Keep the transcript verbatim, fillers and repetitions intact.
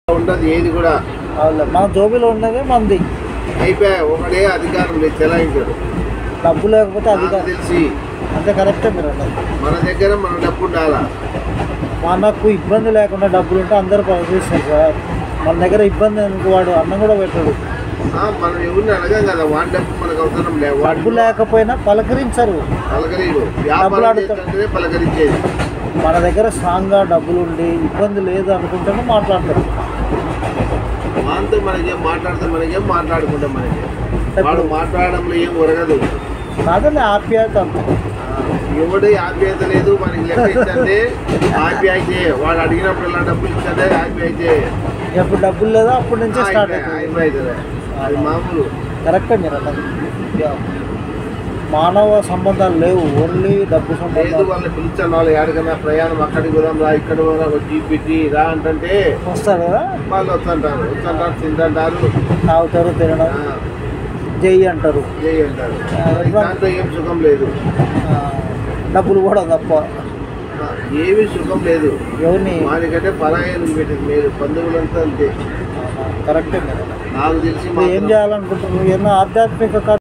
ఉండదు ఏది కూడా. మన జోబీలో ఉన్నదే మంది అయిపోయా ఒకటే అధికారం లేదు చెలాయించాడు. డబ్బు లేకపోతే అధికారం తెలిసి అంతే. కరెక్టే మీరు అన్నది. మన దగ్గర మన డబ్బు ఉండాలా. మనకు ఇబ్బంది లేకుండా డబ్బులు ఉంటే అందరూ పరిశీలిస్తారు సార్. మన దగ్గర ఇబ్బంది అనుకో వాడు అన్నం కూడా పెట్టాడు. మనం ఎవరిని అడగం కదా, వాడి డబ్బు మనకు అవసరం లేదు. డబ్బు లేకపోయినా పలకరించరు, పలకరీరు. వ్యాపారం పలకరించేది. మన దగ్గర స్ట్రాంగ్గా డబ్బులు ఉండి ఇబ్బంది లేదు అనుకుంటేనే మాట్లాడతారు. వాంతో మనకేం మాట్లాడితే మనకేం మాట్లాడుకుంటాం. మనకి వాడు మాట్లాడడంలో ఏం ఒరగదు. కాదండి ఆప్యాయత అంతే. ఎవడు ఆప్యాయత లేదు మనకి. లెక్క ఇచ్చంటే ఆప్యాయతే. వాడు అడిగినప్పుడు ఇలా డబ్బులు ఇచ్చంటే ఆప్యాయతే. ఎప్పుడు డబ్బులు లేదో అప్పటి నుంచే స్టార్ట్ అయిపోతుంది. అది మామూలు. కరెక్టే మీరు అన్నది. మానవ సంబంధాలు లేవు, ఓన్లీ డబ్బు సంబంధాలు. వాళ్ళని పిలిచాను, వాళ్ళు ఎక్కడికైనా ప్రయాణం అక్కడికి పోదాం రా, ఇక్కడ పోదా జీపీటీ రా అంటే వస్తారు కదా. వాళ్ళు వస్తుంటారు, వస్తుంటారు, తింటుంటారు, తాగుతారు, తినడం, జై అంటారు, జై అంటారు. దాంట్లో ఏం సుఖం లేదు. డబ్బులు కూడా తప్ప ఏమీ సుఖం లేదు. ఎవరిని వానికంటే పరాయాలు పెట్టింది మీరు బంధువులంతా అంతే. కరెక్టే. నాకు తెలిసి ఏం చేయాలనుకుంటున్నారు? ఏమన్నా ఆధ్యాత్మిక